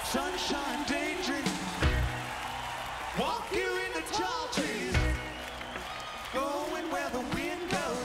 sunshine daydream. Walk here in the tall trees, going where the wind goes.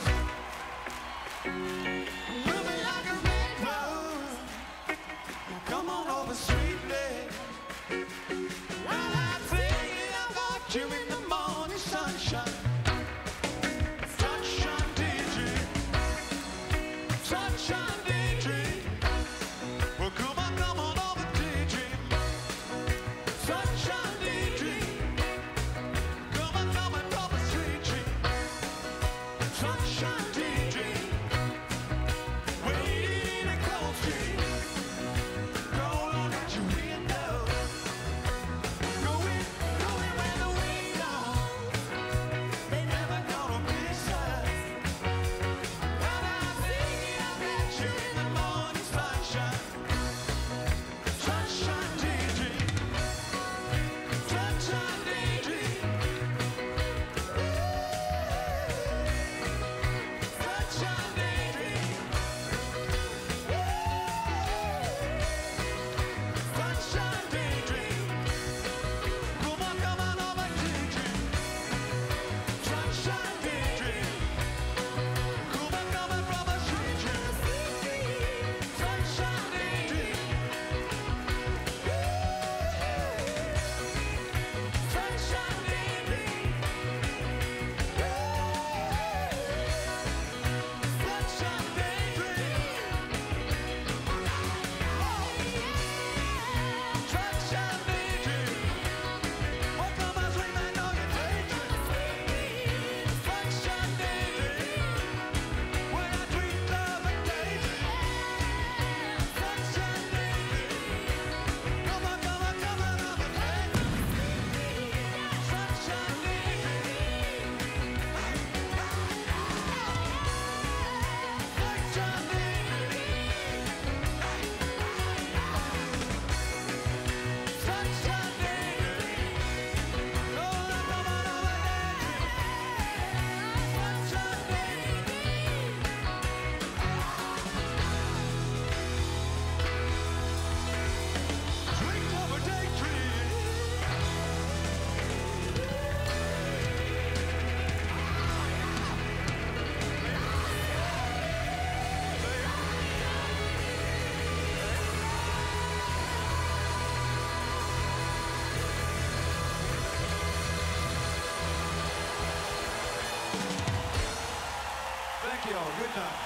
Moving like a red rose. Come on over sweetly. While I'm thinking about you in the morning sunshine. Sunshine daydream. Sunshine daydream. Well, come on over daydream. Sunshine daydream. Come on over sweet dream. Sunshine daydream. Waiting in a cold street. Roll on at your window. Going where the wind goes. They never gonna miss us. While I'm thinking about you in the morning sunshine. Sunshine daydream. Sunshine daydream. Sunshine daydream. Sunshine daydream. Come on over daydream. Sunshine daydream. Come on from a sweet dream. Sunshine daydream. Sunshine daydream. Sunshine daydream. Sunshine daydream. Oh, come on, sweet Magnolia daydream. Sunshine daydream. When I dream love and daydream. Sunshine daydream. Come on over daydream. Sunshine daydream. Sunshine daydream. Sunshine daydream. Oh, come on over daydream. Sunshine daydream. Dream over daydream. Thank you all. Good night.